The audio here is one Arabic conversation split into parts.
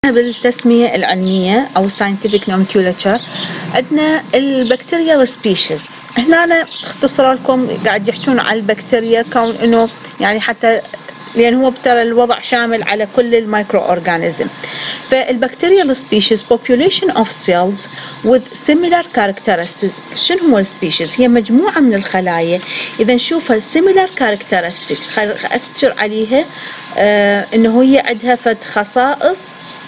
بالتسمية العلمية أو scientific nomenclature عندنا البكتيريا species. هنا أنا اختصر لكم قاعد يحكون على البكتيريا كون إنه يعني حتى لأن هو ترى الوضع شامل على كل المايكرو أورجانيزم. فالبكتيريا species population of cells with similar characteristics. شنو هو السبيشيز؟ هي مجموعة من الخلايا إذا نشوفها similar characteristics أكثر عليها إنه هي عندها فد خصائص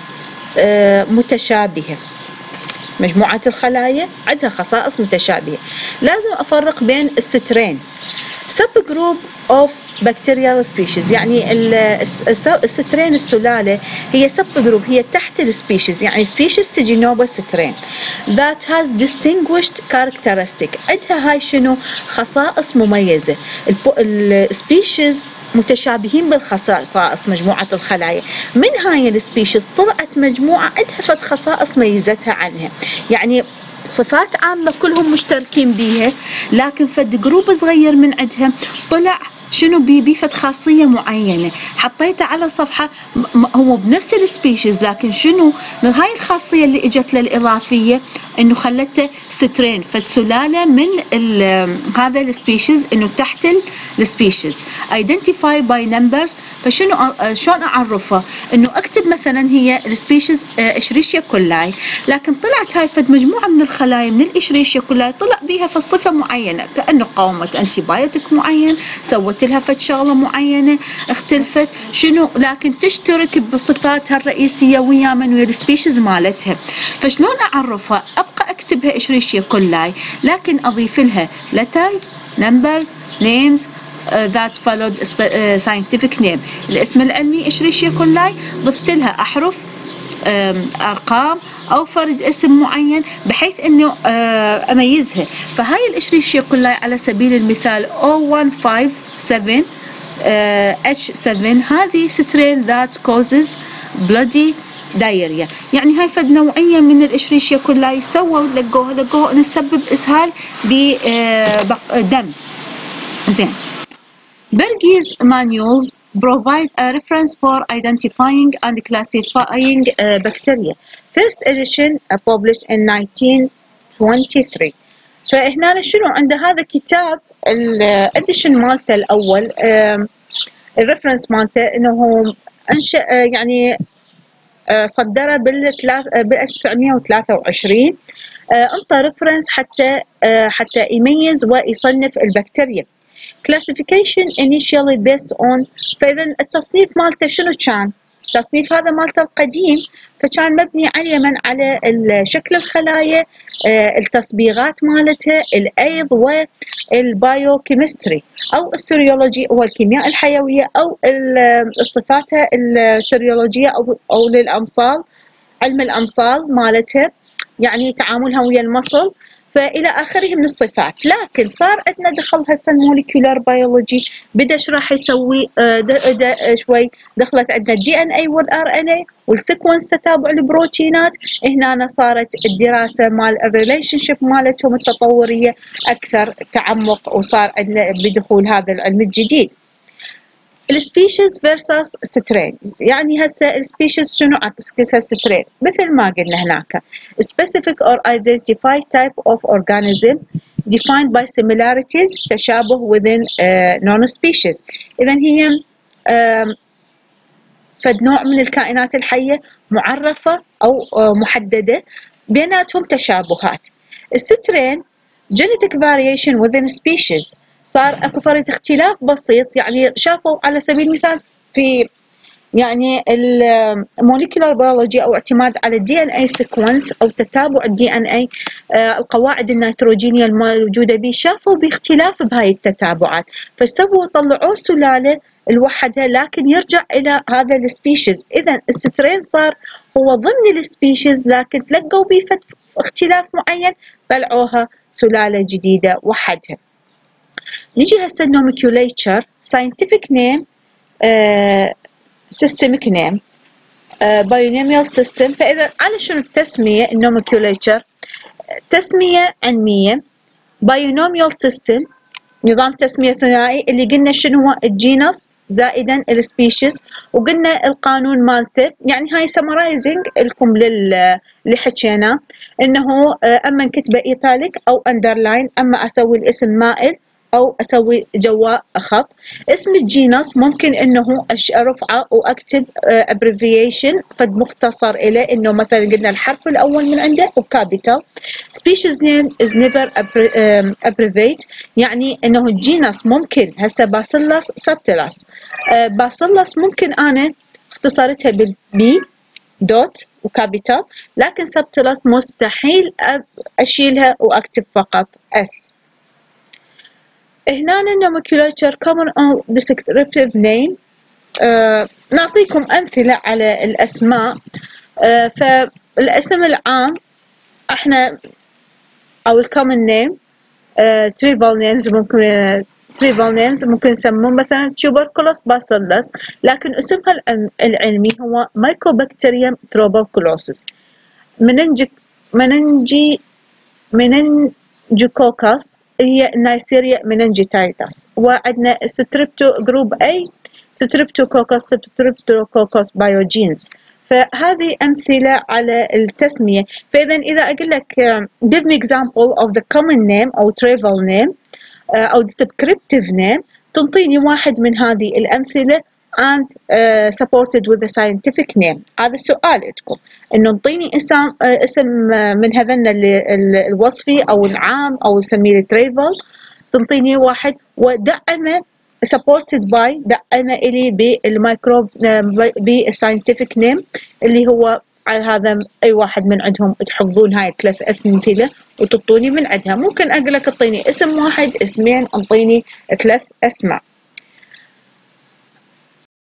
متشابهة. مجموعة الخلايا عندها خصائص متشابهة. لازم أفرق بين السترين subgroup of bacterial species. يعني السترين السلالة هي subgroup، هي تحت السبيشيز. يعني species تجي نوبة سترين that has distinguished characteristic. عندها هاي شنو؟ خصائص مميزة. السبيشيز متشابهين بالخصائص مجموعة الخلايا. من هاي السبيشيز طلعت مجموعة عندها فد خصائص ميزتها عنها. يعني صفات عامة كلهم مشتركين بيها، لكن فد جروب صغير من عندها طلع شنو بيفت خاصية معينة حطيتها على صفحة هو بنفس السبيشيز، لكن شنو هاي الخاصية اللي اجت للإضافية انه خلته سترين فد سلالة من هذا السبيشيز انه تحت السبيشيز. identify by numbers. فشنو شلون اعرفها؟ انه اكتب مثلا هي السبيشيز اشريشيا كولاي، لكن طلعت هاي فد مجموعة من الخلايا من الاشريشيا كولاي طلع بيها في صفة معينة، كأنه قاومت انتي بايوتيك معين، سوت لها فد شغلة معينة اختلفت شنو، لكن تشترك بصفاتها الرئيسية ويا السبيشيز مالتها. فشلون اعرفها؟ ابقى اكتبها اشريشيا كولاي، لكن اضيف لها letters, numbers, names that followed scientific name. الاسم العلمي اشريشيا كولاي، ضفت لها احرف ارقام او فرد اسم معين بحيث انه اميزها. فهاي الاشريشيا كولاي على سبيل المثال 0157 H7 هذه سترين that causes bloody diarrhea. يعني هاي فد نوعية من الاشريشيا كولاي سووا لقوها نسبب اسهال بدم. زين. Berg's manuals provide a reference for identifying and classifying bacteria. First edition published in 1923. فهنا شنو عنده هذا كتاب الاديشن مالته الاول، الريفرنس مالته انه انشأ يعني صدره بال 1923. انطى ريفرنس حتى يميز ويصنف البكتيريا. classification initially based on. فإذا التصنيف مالته شنو كان؟ التصنيف هذا مالته القديم فكان مبني على شكل الخلايا، التصبيغات مالتها، الأيض والبايوكيمستري أو السيريولوجي والكيمياء الحيوية أو الصفات السيريولوجية أو للأمصال، علم الأمصال مالتها، يعني تعاملها ويا المصل فإلى آخره من الصفات. لكن صار عندنا دخل هسه الموليكولار بيولوجي، بدأ راح يسوي شوي دخلت عندنا DNA والRNA والسيكونس تتابع البروتينات. هنا صارت الدراسة مال الريليشن شيب مالتهم التطورية أكثر تعمق، وصار عندنا بدخول هذا العلم الجديد. السبيشيز versus strains. يعني هسه السبيشيز شنو عكسها سترين؟ مثل ما قلنا هناك specific or identified type of organism defined by similarities تشابه within non-species. إذا هي فد نوع من الكائنات الحية معرفة أو محددة بيناتهم تشابهات. السترين genetic variation within species. صار اكو فرق اختلاف بسيط، يعني شافوا على سبيل المثال في يعني الموليكولار بيولوجي او اعتماد على الدي ان اي سيكونس او تتابع الدي ان اي، القواعد النيتروجينيه الموجوده به، شافوا باختلاف بهاي التتابعات فسووا طلعوا سلاله لوحدها لكن يرجع الى هذا السبيشيز. اذا السترين صار هو ضمن السبيشيز لكن تلقوا به اختلاف معين طلعوها سلاله جديده وحدها. نيجي هسه nomenclature scientific name systemic name binomial system. فإذا على شنو التسمية nomenclature؟ تسمية علمية. binomial system نظام تسمية ثنائي اللي قلنا شنو هو الجينس زائدا السبيشيز، وقلنا القانون مالته. يعني هاي سمرايزنج لكم اللي حكيناه، انه اما نكتبه ايتاليك او اندرلاين، اما اسوي الاسم مائل او اسوي جوا خط. اسم الجينس ممكن انه ارفعه واكتب ابريفيشن فد مختصر اليه، انه مثلا قلنا الحرف الاول من عنده وكابيتال. species name is never abbreviate، يعني انه الجينس ممكن هسه باسيلس سبتيلس، باسيلس ممكن انا اختصرتها بالبي دوت وكابيتال، لكن سبتيلس مستحيل اشيلها واكتب فقط اس. هنا nomenclature common or descriptive name. نعطيكم أمثلة على الأسماء. فالاسم العام احنا أو الcommon name trivial names ممكن نسمون مثلا tuberculous bacillus، لكن اسمها العلمي هو Mycobacterium tuberculosis. meningococcal هي نايسيريا مننجيتايتس. وعندنا ستريبتو جروب A ستريبتوكوكس بايوجينز. فهذه أمثلة على التسمية. فإذا إذا أقول لك give me example of the common name أو trivial name أو descriptive name، تنطيني واحد من هذه الأمثلة and supported with a scientific name. هذا السؤال عندكم، إنه انطيني اسم من هذن الوصفي أو العام أو نسميه trivial، تنطيني واحد ودعمه supported by، دعمه إلي بالميكروب بالscientific name اللي هو على هذا. أي واحد من عندهم تحفظون هاي 3 أمثلة وتعطوني من عندها. ممكن أقول لك اعطيني اسم واحد، اسمين، انطيني 3 أسماء.